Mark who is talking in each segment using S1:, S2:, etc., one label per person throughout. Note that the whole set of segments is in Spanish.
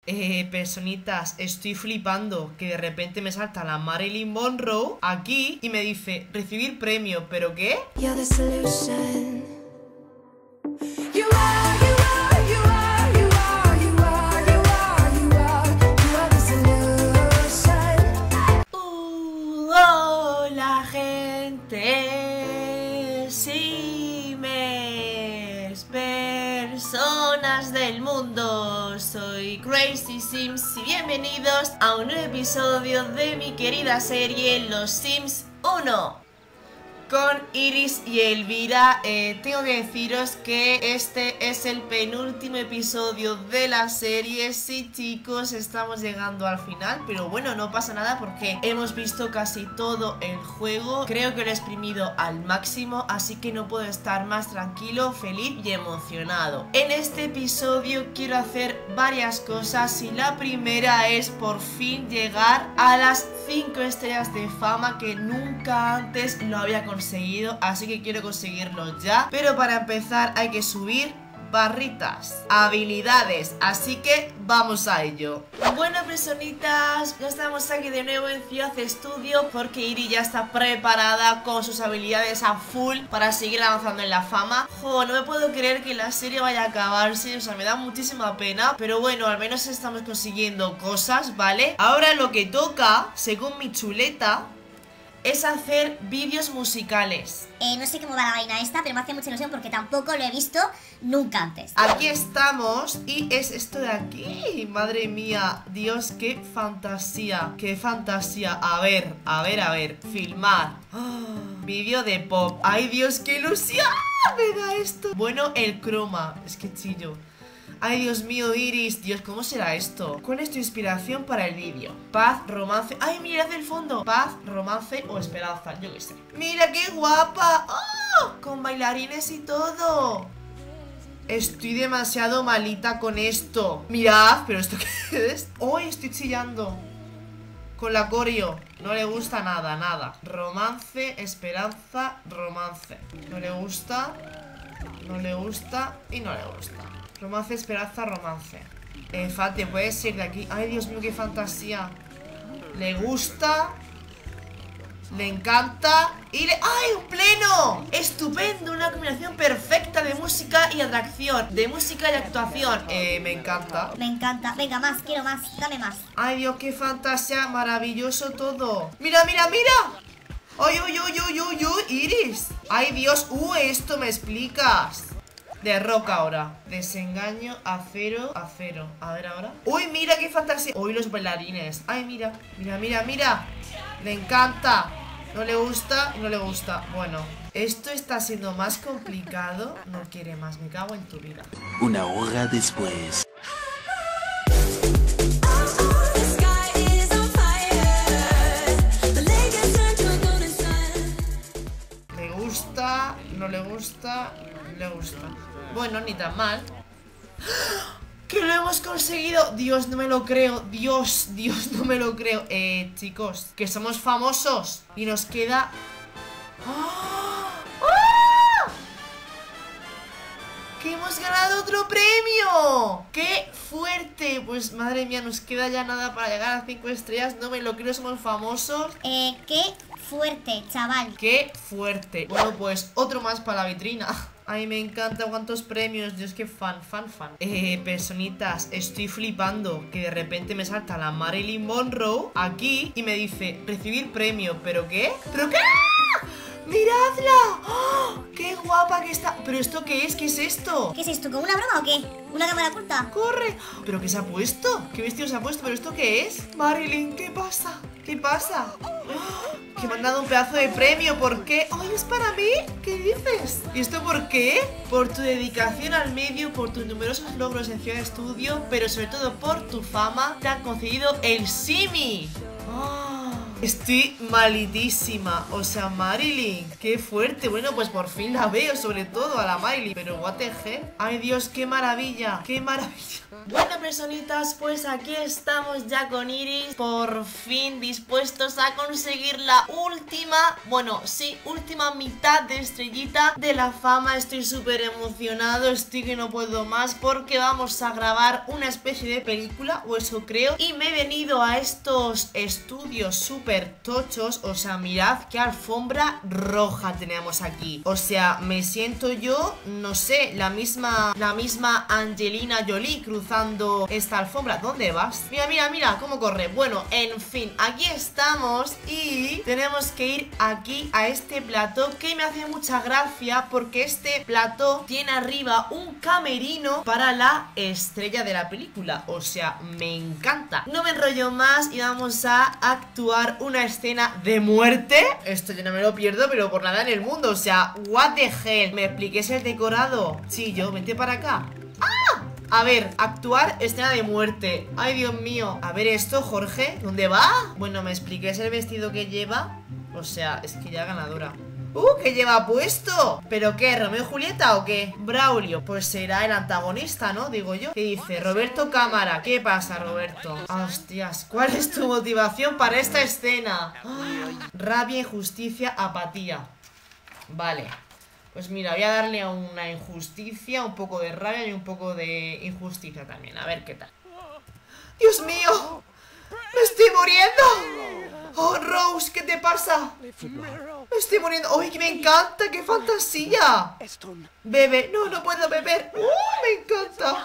S1: Personitas, estoy flipando que de repente me salta la Marilyn Monroe aquí y me dice recibir premio, ¿pero qué?
S2: You're the solution. You are, you are, you are, you are, you are, you are, you are the solution.
S1: Hola gente, Sims, personas del mundo, soy Crazy Sims y bienvenidos a un nuevo episodio de mi querida serie Los Sims 1. Con Iris y Elvira. Tengo que deciros que este es el penúltimo episodio de la serie. Sí, chicos, estamos llegando al final, pero bueno, no pasa nada porque hemos visto casi todo el juego. Creo que lo he exprimido al máximo, así que no puedo estar más tranquilo, feliz y emocionado. En este episodio quiero hacer varias cosas y la primera es por fin llegar a las 5 estrellas de fama que nunca antes lo había conseguido, así que quiero conseguirlo ya. Pero para empezar hay que subir barritas, habilidades, así que vamos a ello. Bueno, personitas, ya estamos aquí de nuevo en Ciudad Estudio porque Iri ya está preparada con sus habilidades a full para seguir avanzando en la fama. Jo, no me puedo creer que la serie vaya a acabarse, o sea, me da muchísima pena, pero bueno, al menos estamos consiguiendo cosas, ¿vale? Ahora lo que toca, según mi chuleta, es hacer vídeos musicales.
S3: No sé cómo va la vaina esta, pero me hace mucha ilusión porque tampoco lo he visto nunca antes.
S1: Aquí estamos y es esto de aquí. Madre mía, Dios, qué fantasía, qué fantasía. A ver, filmar. Vídeo de pop. Ay, Dios, qué ilusión me da esto. Bueno, el croma, es que chillo. Ay, Dios mío, Iris, Dios, ¿cómo será esto? ¿Cuál es tu inspiración para el vídeo? Paz, romance... ¡Ay, mirad el fondo! Paz, romance o esperanza, yo qué sé. ¡Mira qué guapa! ¡Oh! Con bailarines y todo. Estoy demasiado malita con esto. Mirad, ¿pero esto qué es? ¡Ay, estoy chillando! Con la coreo. No le gusta nada, nada. Romance, esperanza, romance. No le gusta, no le gusta y no le gusta. Romance, esperanza, romance. Fate, puedes ir de aquí. Ay, Dios mío, qué fantasía. Le gusta, le encanta y le... ¡Ay, un pleno! Estupendo, una combinación perfecta de música y atracción. De música y actuación. Me encanta.
S3: Me encanta. Venga, más, quiero más. Dame más.
S1: Ay, Dios, qué fantasía. Maravilloso todo. ¡Mira, mira, mira! ¡Ay, ay, ay, ay, ay, ay! Iris. ¡Ay, Dios! Esto me explicas. De rock ahora. Desengaño, acero, acero. A ver ahora. ¡Uy, mira qué fantasía! ¡Uy, los bailarines! ¡Ay, mira! Mira, mira, mira. Le encanta. No le gusta y no le gusta. Bueno, esto está siendo más complicado. No quiere más, me cago en tu vida.
S4: Una hora después.
S1: Le gusta, no le gusta, le gusta. Bueno, ni tan mal. ¡Que lo hemos conseguido! Dios, no me lo creo. Dios, no me lo creo. Chicos, que somos famosos. Y nos queda... ¡Ah! ¡Ah! ¡Que hemos ganado otro premio! ¡Qué fuerte! Pues madre mía, nos queda ya nada para llegar a 5 estrellas. No me lo creo, somos famosos.
S3: Qué fuerte, chaval.
S1: ¡Qué fuerte! Bueno, pues otro más para la vitrina. Ay, me encanta, cuántos premios. Dios, qué fan. Personitas, estoy flipando que de repente me salta la Marilyn Monroe aquí y me dice recibir premio, ¿pero qué? ¿Pero qué? ¡Miradla! ¡Oh! ¡Qué guapa que está! ¿Pero esto qué es? ¿Qué es esto?
S3: ¿Qué es esto? ¿Con una broma o qué? ¿Una cámara oculta?
S1: ¡Corre! ¿Pero qué se ha puesto? ¿Qué vestido se ha puesto? ¿Pero esto qué es? Marilyn, ¿qué pasa? ¿Qué pasa? ¡Oh! Que me han dado un pedazo de premio, ¿por qué? ¡Ay, es para mí! ¿Qué dices? ¿Y esto por qué? Por tu dedicación al medio, por tus numerosos logros en Ciudad Estudio, pero sobre todo por tu fama, te han concedido el Simi. ¡Oh! Estoy malísima. O sea, Marilyn, qué fuerte. Bueno, pues por fin la veo, sobre todo a la Marilyn. Pero what the hell. Ay, Dios, qué maravilla. Qué maravilla. Bueno, personitas, pues aquí estamos ya con Iris. Por fin dispuestos a conseguir la última, bueno, sí, última mitad de estrellita de la fama. Estoy súper emocionado, estoy que no puedo más, porque vamos a grabar una especie de película, o eso creo. Y me he venido a estos estudios súper tochos. O sea, mirad qué alfombra roja tenemos aquí. O sea, me siento yo, no sé, la misma Angelina Jolie cruzando esta alfombra. ¿Dónde vas? Mira, mira, mira cómo corre. Bueno, en fin, aquí estamos y tenemos que ir aquí a este plató, que me hace mucha gracia porque este plató tiene arriba un camerino para la estrella de la película. O sea, me encanta. No me enrollo más y vamos a actuar una escena de muerte. Esto yo no me lo pierdo, pero por nada en el mundo. O sea, what the hell. ¿Me expliques el decorado? Sí, yo, vente para acá. ¡Ah! A ver, actuar escena de muerte. Ay, Dios mío. A ver esto, Jorge, ¿dónde va? Bueno, ¿me expliques el vestido que lleva? O sea, es que ya ganadora. ¿Qué lleva puesto? ¿Pero qué? ¿Romeo y Julieta o qué? Braulio, pues será el antagonista, ¿no? Digo yo. ¿Qué dice? Roberto Cámara. ¿Qué pasa, Roberto? Hostias, ¿cuál es tu motivación para esta escena? Rabia, injusticia, apatía. Vale. Pues mira, voy a darle a una injusticia, un poco de rabia y un poco de injusticia también. A ver qué tal. ¡Dios mío! ¡Me estoy muriendo! ¡Oh, Rose! ¿Qué te pasa? Me estoy muriendo. ¡Ay, que me encanta! ¡Qué fantasía! Bebe. No, no puedo beber. Me encanta.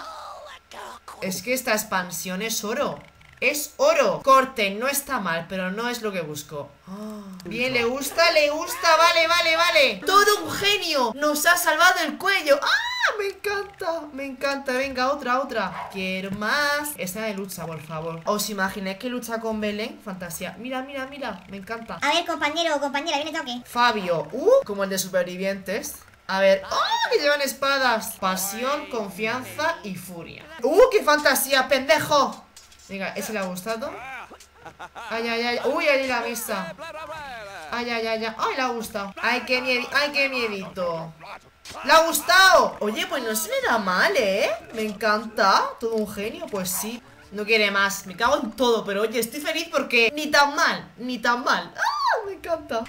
S1: Es que esta expansión es oro. Es oro. Corte, no está mal, pero no es lo que busco. Bien, le gusta. Vale, vale, vale. Todo un genio. Nos ha salvado el cuello. Me encanta, me encanta. Venga, otra. Quiero más. Escena de lucha, por favor. ¿Os imagináis que lucha con Belén? Fantasía. Mira, mira, mira. Me encanta.
S3: A ver, compañero o compañera, ¿viene toque?
S1: Fabio. Como el de Supervivientes. A ver, que llevan espadas. Pasión, confianza y furia. ¡Qué fantasía, pendejo! Venga, ¿ese le ha gustado? Ay, ay, ay. Uy, ahí la vista. Ay, ay, ay, ay. Ay, le ha gustado. Ay, qué miedito. ¡Le ha gustado! Oye, pues no se me da mal, ¿eh? Me encanta. Todo un genio, pues sí. No quiere más. Me cago en todo, pero oye, estoy feliz porque ni tan mal, ni tan mal. Me encanta.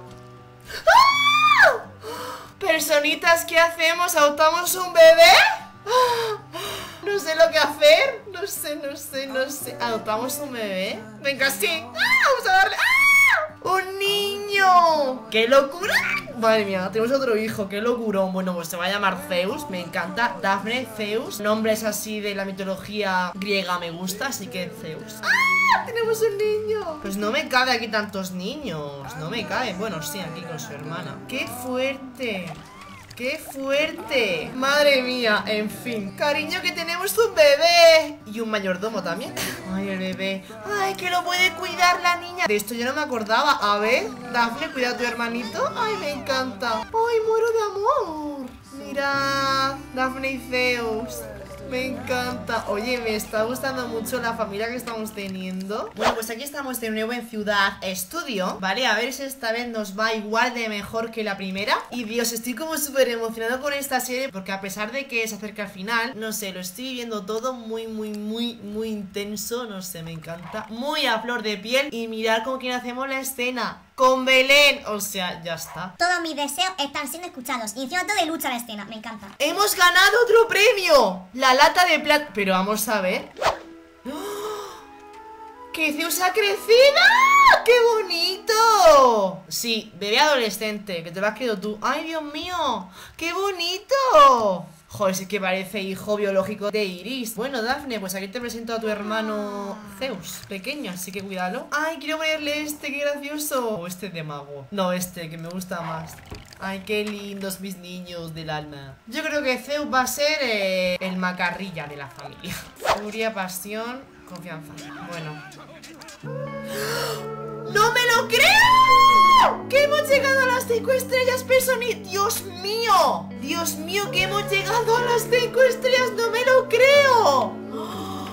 S1: Personitas, ¿qué hacemos? ¿Adoptamos un bebé? No sé lo que hacer. No sé. ¿Adoptamos un bebé? Venga, sí. Vamos a darle. ¡Un niño! ¡Qué locura! Madre mía, tenemos otro hijo, qué locurón. Bueno, pues se va a llamar Zeus. Me encanta. Dafne, Zeus. Nombres así de la mitología griega me gusta, así que Zeus. Tenemos un niño. Pues no me cabe aquí tantos niños. No me cabe. Bueno, sí, aquí con su hermana. ¡Qué fuerte! ¡Qué fuerte! Madre mía, en fin. Cariño, que tenemos un bebé. Y un mayordomo también. Ay, el bebé. Ay, que lo puede cuidar la niña. De esto yo no me acordaba. A ver, Dafne, cuida a tu hermanito. Ay, me encanta. Ay, muero de amor. Mira, Dafne y Zeus. Me encanta. Oye, me está gustando mucho la familia que estamos teniendo. Bueno, pues aquí estamos de nuevo en Ciudad Estudio, ¿vale? A ver si esta vez nos va igual de mejor que la primera. Y Dios, estoy como súper emocionado con esta serie, porque a pesar de que se acerca al final, no sé, lo estoy viviendo todo muy intenso. No sé, me encanta. Muy a flor de piel. Y mirad con quién hacemos la escena. Con Belén, o sea, ya está.
S3: Todos mis deseos están siendo escuchados. Y encima todo de lucha la escena, me encanta.
S1: ¡Hemos ganado otro premio! La lata de plata. Pero vamos a ver. ¡Que Zeus ha crecido! ¡Qué bonito! Sí, bebé adolescente, que te lo has creído tú. ¡Ay, Dios mío! ¡Qué bonito! Joder, sí que parece hijo biológico de Iris. Bueno, Dafne, pues aquí te presento a tu hermano Zeus, pequeño, así que cuídalo. Ay, quiero ponerle este, qué gracioso. O este de mago. No, este, que me gusta más. Ay, qué lindos mis niños del alma. Yo creo que Zeus va a ser el macarrilla de la familia. Furia, pasión, confianza. Bueno. ¡No me lo creo! ¡Que hemos llegado a las 5 estrellas, personitas! ¡Dios mío! ¡Dios mío, que hemos llegado a las 5 estrellas! ¡No me lo creo!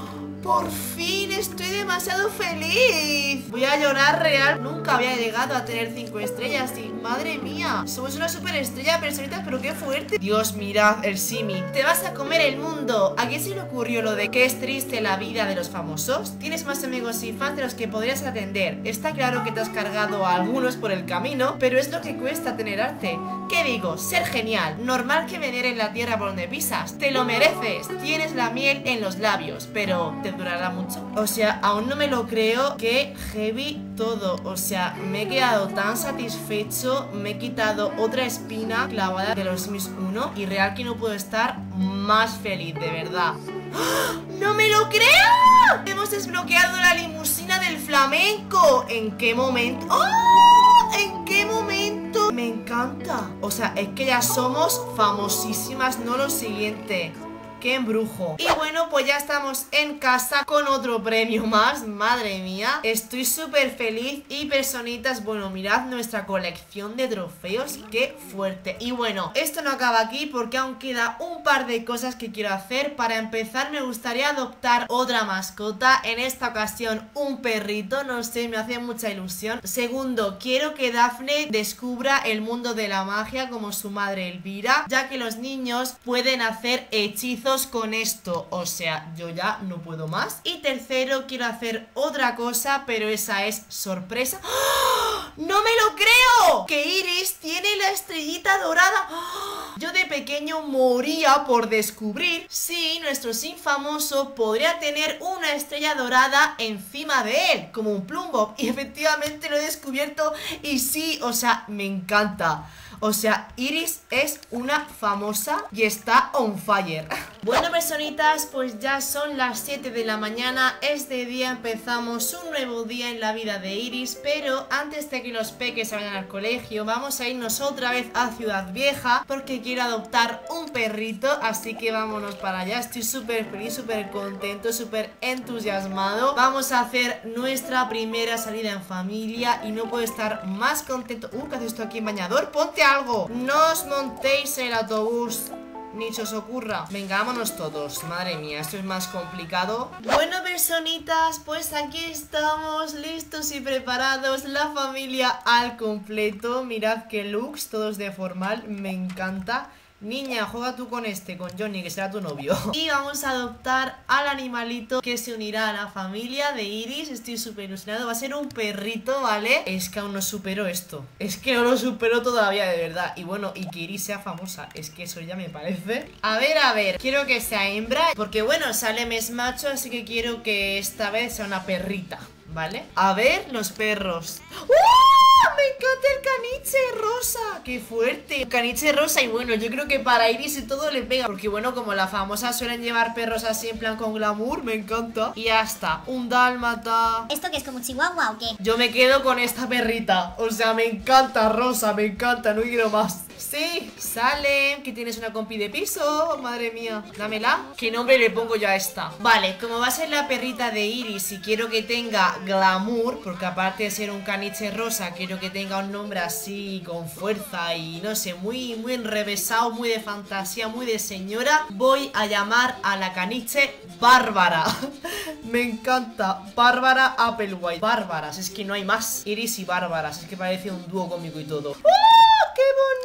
S1: ¡Por fin! ¡Estoy demasiado feliz! Voy a llorar real. Nunca había llegado a tener 5 estrellas y madre mía, somos una superestrella, personitas, pero qué fuerte. Dios, mirad el Simi. Te vas a comer el mundo. ¿A quién se le ocurrió lo de que es triste la vida de los famosos? Tienes más amigos y fans de los que podrías atender. Está claro que te has cargado a algunos por el camino, pero es lo que cuesta tener arte. ¿Qué digo? Ser genial. Normal que veneren la tierra por donde pisas. Te lo mereces. Tienes la miel en los labios, pero ¿te durará mucho? O sea, aún no me lo creo. Que heavy todo. O sea, me he quedado tan satisfecho. Me he quitado otra espina clavada de los Sims 1 y real que no puedo estar más feliz, de verdad. ¡Oh! ¡No me lo creo! Hemos desbloqueado la limusina del flamenco. ¿En qué momento? ¡Oh! ¿En qué momento? Me encanta. O sea, es que ya somos famosísimas, no lo siguiente. ¡Qué embrujo! Y bueno, pues ya estamos en casa con otro premio más. Madre mía, estoy súper feliz. Y personitas, bueno, mirad nuestra colección de trofeos. ¡Qué fuerte! Y bueno, esto no acaba aquí porque aún queda un par de cosas que quiero hacer. Para empezar, me gustaría adoptar otra mascota. En esta ocasión, un perrito. No sé, me hace mucha ilusión. Segundo, quiero que Daphne descubra el mundo de la magia como su madre Elvira, ya que los niños pueden hacer hechizos con esto, o sea, yo ya no puedo más. Y tercero, quiero hacer otra cosa, pero esa es sorpresa. ¡Oh! ¡No me lo creo! Que Iris tiene la estrellita dorada. ¡Oh! Yo de pequeño moría por descubrir si nuestro Sim famoso podría tener una estrella dorada encima de él, como un Plumbob. Y efectivamente lo he descubierto y sí, o sea, me encanta. O sea, Iris es una famosa y está on fire. Bueno, personitas, pues ya son las 7 de la mañana. Este día empezamos un nuevo día en la vida de Iris. Pero antes de que los peques se vayan al colegio, vamos a irnos otra vez a Ciudad Vieja, porque quiero adoptar un perrito. Así que vámonos para allá. Estoy súper feliz, súper contento, súper entusiasmado. Vamos a hacer nuestra primera salida en familia y no puedo estar más contento. ¿Qué haces tú aquí en bañador? Ponte algo. No os montéis el autobús ni se os ocurra. Venga, vámonos todos. Madre mía, esto es más complicado. Bueno, personitas, pues aquí estamos, listos y preparados. La familia al completo. Mirad qué looks, todos de formal. Me encanta. Niña, juega tú con Johnny, que será tu novio. Y vamos a adoptar al animalito que se unirá a la familia de Iris. Estoy súper ilusionado, va a ser un perrito, ¿vale? Es que aún no supero esto. Es que no lo supero todavía, de verdad. Y bueno, y que Iris sea famosa, es que eso ya me parece. A ver, quiero que sea hembra, porque bueno, Salem es macho, así que quiero que esta vez sea una perrita, ¿vale? A ver, los perros. ¡Me encanta el caniche rosa! ¡Qué fuerte! El caniche rosa, y bueno, yo creo que para Iris y todo le pega, porque bueno, como las famosas suelen llevar perros así en plan con glamour, me encanta. Y ya está, un dálmata.
S3: ¿Esto que es como un chihuahua o qué?
S1: Yo me quedo con esta perrita. O sea, me encanta rosa, me encanta, no quiero más. Sí, Salem, que tienes una compi de piso. Madre mía, dámela. ¿Qué nombre le pongo yo a esta? Vale, como va a ser la perrita de Iris y quiero que tenga glamour, porque aparte de ser un caniche rosa, quiero que tenga un nombre así con fuerza y no sé, muy enrevesado, muy de fantasía, muy de señora. Voy a llamar a la caniche Bárbara. Me encanta, Bárbara Applewhite. Bárbaras, es que no hay más. Iris y Bárbaras, es que parece un dúo cómico y todo. ¡Qué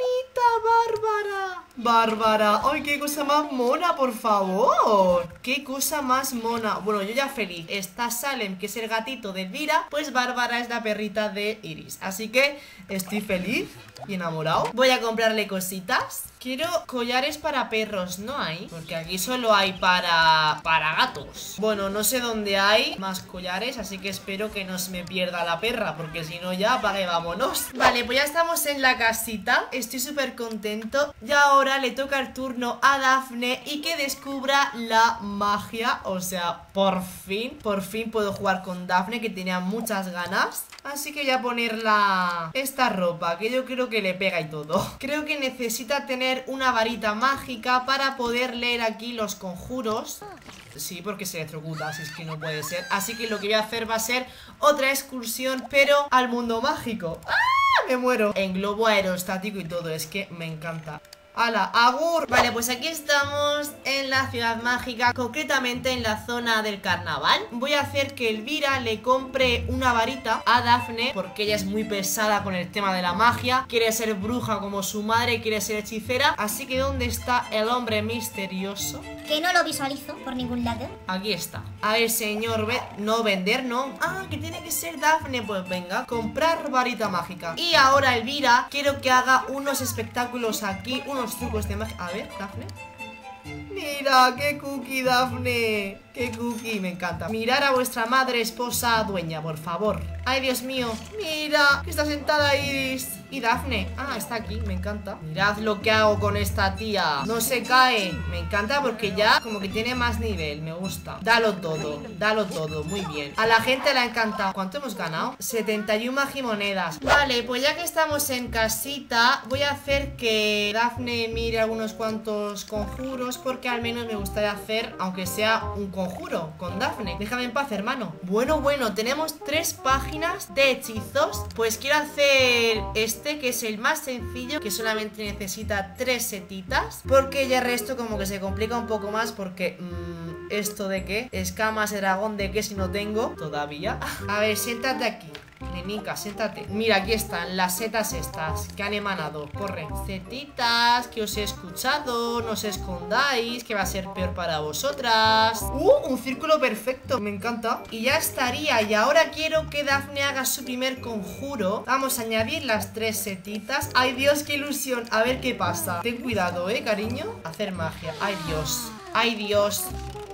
S1: bonita, Bárbara! Bárbara, ¡ay, qué cosa más mona, por favor! ¡Qué cosa más mona! Bueno, yo ya feliz. Está Salem, que es el gatito de Elvira, pues Bárbara es la perrita de Iris. Así que estoy feliz y enamorado. Voy a comprarle cositas. Quiero collares para perros, ¿no hay? Porque aquí solo hay para gatos. Bueno, no sé dónde hay más collares, así que espero que no se me pierda la perra, porque si no ya, pague, vámonos. Vale, pues ya estamos en la casita. Estoy súper contento. Y ahora le toca el turno a Daphne y que descubra la magia. O sea, por fin puedo jugar con Daphne, que tenía muchas ganas. Así que voy a ponerla esta ropa, que yo creo que le pega y todo. Creo que necesita tener una varita mágica para poder leer aquí los conjuros. Sí, porque se electrocuta, así es que no puede ser. Así que lo que voy a hacer va a ser otra excursión, pero al mundo mágico. ¡Ah! Me muero. En globo aerostático y todo, es que me encanta. ¡Hala! ¡Agur! Vale, pues aquí estamos en la ciudad mágica, concretamente en la zona del carnaval. Voy a hacer que Elvira le compre una varita a Daphne, porque ella es muy pesada con el tema de la magia. Quiere ser bruja como su madre, quiere ser hechicera. Así que ¿dónde está el hombre misterioso?
S3: Que no lo visualizo por ningún lado.
S1: Aquí está. A ver, señor, no vender, no. Ah, que tiene que ser Daphne. Pues venga, comprar varita mágica. Y ahora Elvira, quiero que haga unos espectáculos aquí, unos trucos de magia. A ver, Daphne. Mira, qué cookie, Daphne. Qué cookie, me encanta. Mirar a vuestra madre, esposa, dueña, por favor. Ay, Dios mío. Mira, que está sentada Iris. Y Daphne, ah, está aquí, me encanta. Mirad lo que hago con esta tía. No se cae, me encanta porque ya como que tiene más nivel, me gusta. Dalo todo, muy bien. A la gente le ha encantado. ¿Cuánto hemos ganado? 71 magimonedas. Vale, pues ya que estamos en casita, voy a hacer que Daphne mire algunos cuantos conjuros, porque al menos me gustaría hacer, aunque sea un conjuro con Daphne. Déjame en paz, hermano. Bueno, tenemos 3 páginas de hechizos. Pues quiero hacer que es el más sencillo, que solamente necesita 3 setitas, porque ya el resto como que se complica un poco más, porque ¿esto de qué? Escamas de dragón de qué si no tengo todavía? A ver, siéntate aquí, nenica, siéntate. Mira, aquí están las setas estas que han emanado. Corre, setitas, que os he escuchado. No os escondáis, que va a ser peor para vosotras. Un círculo perfecto, me encanta. Y ya estaría, y ahora quiero que Daphne haga su primer conjuro. Vamos a añadir las 3 setitas. Ay, Dios, qué ilusión, a ver qué pasa. Ten cuidado, cariño. Hacer magia, ay, Dios. Ay, Dios.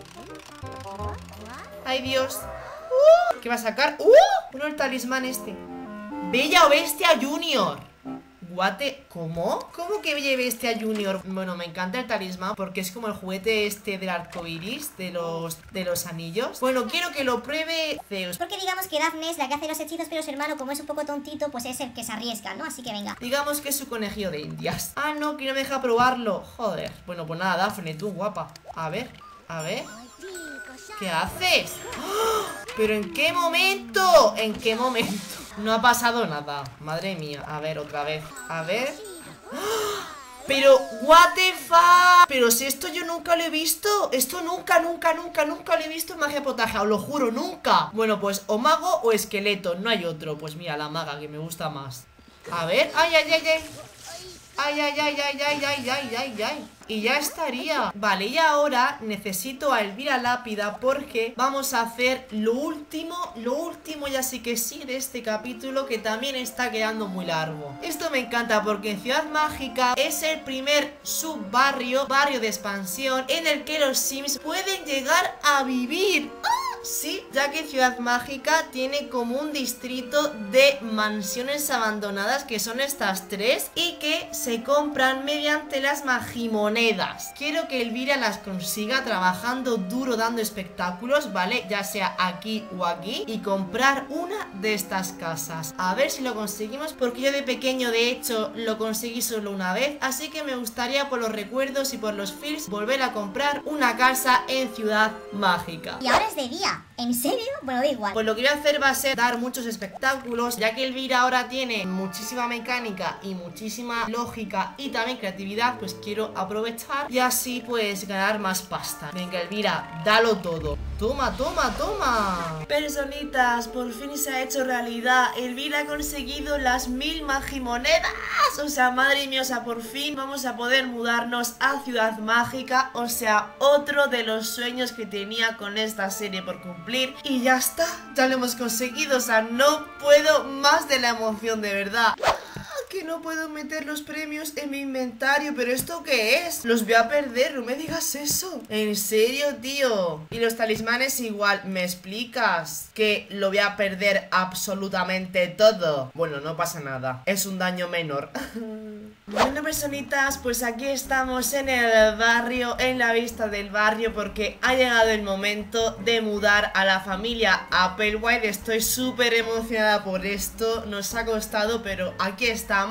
S1: Ay, Dios. ¿Qué va a sacar? Bueno, el talismán este. Bella o Bestia Junior. Guate, ¿cómo? ¿Cómo que Bella y Bestia Junior? Bueno, me encanta el talismán porque es como el juguete este del arco iris, de los anillos. Bueno, quiero que lo pruebe Zeus.
S3: Porque digamos que Daphne es la que hace los hechizos, pero su hermano, como es un poco tontito, pues es el que se arriesga, ¿no? Así que venga.
S1: Digamos que es su conejillo de indias. Ah, no, que no me deja probarlo. Joder. Bueno, pues nada, Daphne, tú, guapa. A ver. ¿Qué haces? ¡Oh! ¿Pero en qué momento? ¿En qué momento? No ha pasado nada. Madre mía. A ver, otra vez. A ver. ¡Oh! Pero, what the fuck. Pero si esto yo nunca lo he visto. Esto nunca lo he visto en magia potaje. Os lo juro, nunca. Bueno, pues o mago o esqueleto. No hay otro. Pues mira, la maga, que me gusta más. A ver. Ay. Y ya estaría. Vale, y ahora necesito a Elvira Lápida, porque vamos a hacer lo último ya sí que sí de este capítulo, que también está quedando muy largo. Esto me encanta porque en Ciudad Mágica es el primer barrio de expansión en el que los Sims pueden llegar a vivir. Sí, ya que Ciudad Mágica tiene como un distrito de mansiones abandonadas, que son estas 3, y que se compran mediante las magimonedas. Quiero que Elvira las consiga trabajando duro, dando espectáculos, ¿vale? Ya sea aquí o aquí, y comprar una de estas casas. A ver si lo conseguimos, porque yo de pequeño de hecho lo conseguí solo una vez, así que me gustaría por los recuerdos y por los feels volver a comprar una casa en Ciudad Mágica.
S3: Y ahora es de día. ¿En serio? Bueno, da igual.
S1: Pues lo que voy a hacer va a ser dar muchos espectáculos, ya que Elvira ahora tiene muchísima mecánica y muchísima lógica y también creatividad, pues quiero aprovechar y así pues ganar más pasta. Venga, Elvira, dalo todo. Toma. Personitas, por fin se ha hecho realidad. Elvira ha conseguido las 1000 magimonedas. O sea, madre mía, o sea, por fin vamos a poder mudarnos a Ciudad Mágica. O sea, otro de los sueños que tenía con esta serie por cumplir. Y ya está, ya lo hemos conseguido. O sea, no puedo más de la emoción, de verdad. Que no puedo meter los premios en mi inventario. ¿Pero esto qué es? Los voy a perder, no me digas eso. ¿En serio, tío? Y los talismanes igual. ¿Me explicas que lo voy a perder absolutamente todo? Bueno, no pasa nada, es un daño menor. Bueno, personitas, pues aquí estamos en el barrio, en la vista del barrio, porque ha llegado el momento de mudar a la familia Applewhite. Estoy súper emocionada por esto, nos ha costado, pero aquí estamos.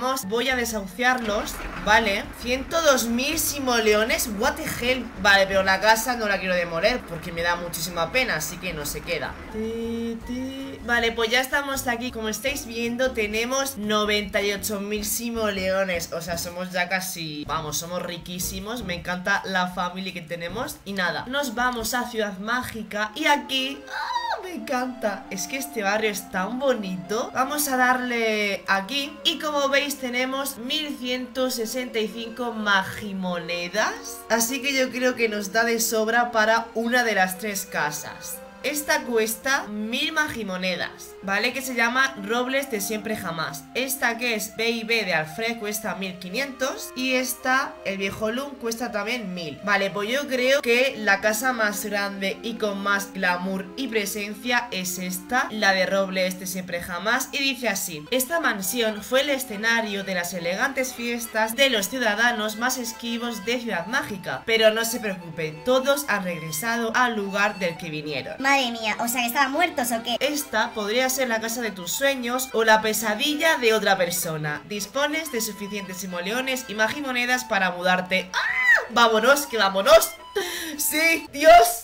S1: tenemos, voy a desahuciarlos, ¿vale? 102.000 simoleones, what the hell. Vale, pero la casa no la quiero demoler porque me da muchísima pena, así que no se queda. Vale, pues ya estamos aquí. Como estáis viendo, tenemos 98.000 simoleones. O sea, somos ya casi... Vamos, somos riquísimos. Me encanta la familia que tenemos. Y nada, nos vamos a Ciudad Mágica. Y aquí... ¡ah! Me encanta. Es que este barrio es tan bonito. Vamos a darle aquí. Y como veis, tenemos 1165 magimonedas. Así que yo creo que nos da de sobra para una de las 3 casas. Esta cuesta 1000 magimonedas, ¿vale? Que se llama Robles de Siempre Jamás. Esta, que es B&B de Alfred, cuesta 1500. Y esta, el Viejo Loom, cuesta también 1000. Vale, pues yo creo que la casa más grande y con más glamour y presencia es esta, la de Robles de Siempre Jamás. Y dice así: esta mansión fue el escenario de las elegantes fiestas de los ciudadanos más esquivos de Ciudad Mágica. Pero no se preocupen, todos han regresado al lugar del que vinieron.
S3: Madre mía, o sea que estaban muertos o qué.
S1: Esta podría ser la casa de tus sueños o la pesadilla de otra persona. Dispones de suficientes simoleones y magimonedas para mudarte. ¡Ah! ¡Vámonos, que vámonos! ¡Sí! ¡Dios!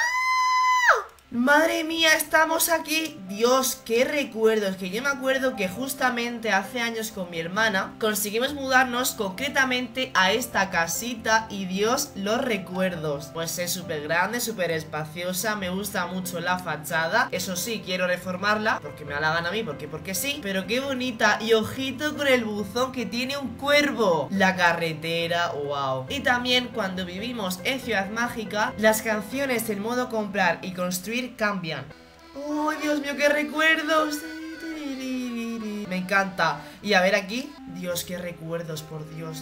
S1: Madre mía, estamos aquí. Dios, qué recuerdos. Que yo me acuerdo que justamente hace años con mi hermana conseguimos mudarnos concretamente a esta casita. Y Dios, los recuerdos. Pues es súper grande, súper espaciosa. Me gusta mucho la fachada. Eso sí, quiero reformarla porque me da la gana a mí, porque sí. Pero qué bonita. Y ojito con el buzón, que tiene un cuervo. La carretera, wow. Y también cuando vivimos en Ciudad Mágica, las canciones del modo comprar y construir cambian. ¡Oh, Dios mío, qué recuerdos! Me encanta. Y a ver aquí. Dios, qué recuerdos, por Dios.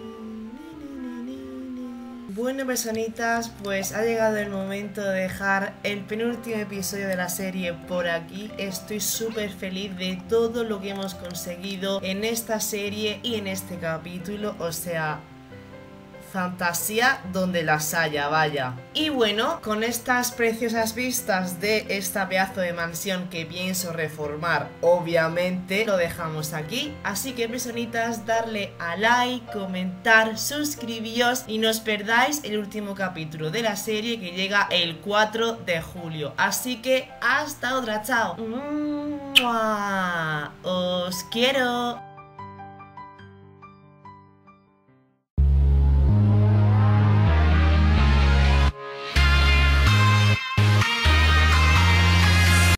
S1: Bueno, personitas, pues ha llegado el momento de dejar el penúltimo episodio de la serie por aquí. Estoy súper feliz de todo lo que hemos conseguido en esta serie y en este capítulo. O sea... fantasía donde las haya, vaya. Y bueno, con estas preciosas vistas de esta pedazo de mansión que pienso reformar, obviamente lo dejamos aquí. Así que, personitas, darle a like, comentar, suscribíos y no os perdáis el último capítulo de la serie, que llega el 4 de julio. Así que hasta otra, chao. ¡Mua! Os quiero.